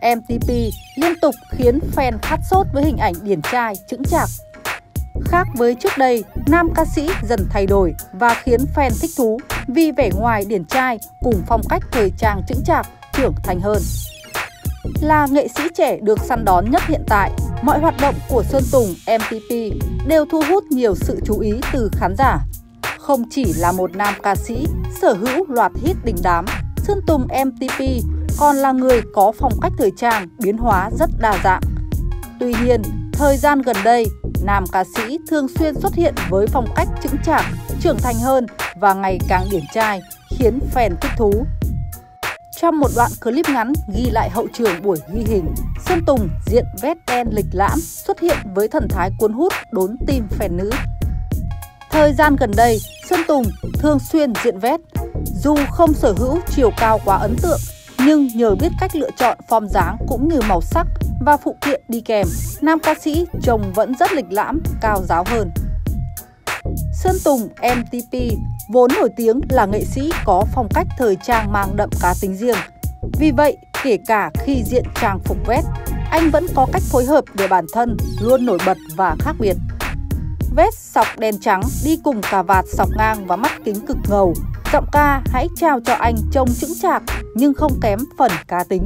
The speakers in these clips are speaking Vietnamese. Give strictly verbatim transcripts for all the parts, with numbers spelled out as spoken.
em tê pê liên tục khiến fan khát sốt với hình ảnh điển trai, chững chạc. Khác với trước đây, nam ca sĩ dần thay đổi và khiến fan thích thú vì vẻ ngoài điển trai cùng phong cách thời trang chững chạc, trưởng thành hơn. Là nghệ sĩ trẻ được săn đón nhất hiện tại, mọi hoạt động của Sơn Tùng em tê pê đều thu hút nhiều sự chú ý từ khán giả. Không chỉ là một nam ca sĩ sở hữu loạt hit đình đám, Sơn Tùng em tê pê còn là người có phong cách thời trang biến hóa rất đa dạng. Tuy nhiên, thời gian gần đây, nam ca sĩ thường xuyên xuất hiện với phong cách chững chạc, trưởng thành hơn và ngày càng điển trai, khiến fan thích thú. Trong một đoạn clip ngắn ghi lại hậu trường buổi ghi hình, Sơn Tùng diện vest đen lịch lãm xuất hiện với thần thái cuốn hút đốn tim fan nữ. Thời gian gần đây, Sơn Tùng thường xuyên diện vest. Dù không sở hữu chiều cao quá ấn tượng, nhưng nhờ biết cách lựa chọn form dáng cũng như màu sắc và phụ kiện đi kèm, nam ca sĩ trông vẫn rất lịch lãm, cao ráo hơn. Sơn Tùng em tê pê vốn nổi tiếng là nghệ sĩ có phong cách thời trang mang đậm cá tính riêng. Vì vậy, kể cả khi diện trang phục vest, anh vẫn có cách phối hợp để bản thân luôn nổi bật và khác biệt. Vest sọc đen trắng đi cùng cà vạt sọc ngang và mắt kính cực ngầu, giọng ca hãy trao cho anh trông chững chạc nhưng không kém phần cá tính.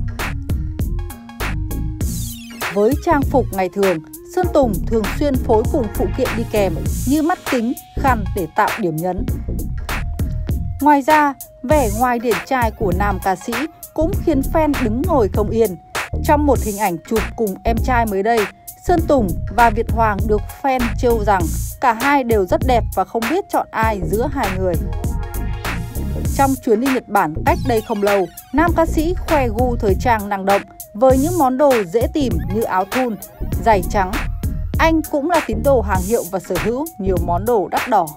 Với trang phục ngày thường, Sơn Tùng thường xuyên phối cùng phụ kiện đi kèm như mắt kính, khăn để tạo điểm nhấn. Ngoài ra, vẻ ngoài điển trai của nam ca sĩ cũng khiến fan đứng ngồi không yên. Trong một hình ảnh chụp cùng em trai mới đây, Sơn Tùng và Việt Hoàng được fan trêu rằng cả hai đều rất đẹp và không biết chọn ai giữa hai người. Trong chuyến đi Nhật Bản cách đây không lâu, nam ca sĩ khoe gu thời trang năng động với những món đồ dễ tìm như áo thun, giày trắng. Anh cũng là tín đồ hàng hiệu và sở hữu nhiều món đồ đắt đỏ.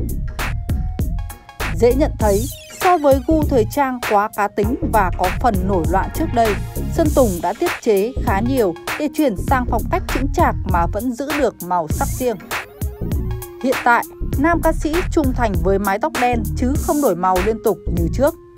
Dễ nhận thấy, so với gu thời trang quá cá tính và có phần nổi loạn trước đây, Sơn Tùng đã tiết chế khá nhiều để chuyển sang phong cách chững chạc mà vẫn giữ được màu sắc riêng. Hiện tại, nam ca sĩ trung thành với mái tóc đen chứ không đổi màu liên tục như trước.